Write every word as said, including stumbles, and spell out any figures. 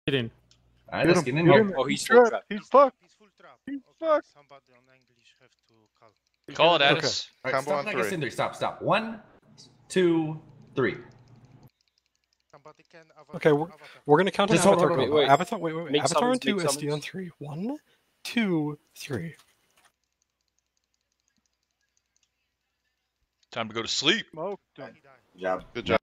Get in. Alright, let's get in Get here. him. Oh, he's He's full trapped. trap. He's fucked. He's full trap. He's Okay, fucked. somebody on English have to call. Call it, Okay. Addis. Alright, Combo stop on like a three. cinder. Stop, stop. One, two, three. Somebody can avatar. Okay, we're, avatar. we're gonna count on Just hold Avatar. on, Go. wait, wait. Avatar, wait, wait, wait. Make Avatar on summons, two, make S D on summons. three. One, two, three. Time to go to sleep. Smoked him. He died. Good job. Good job.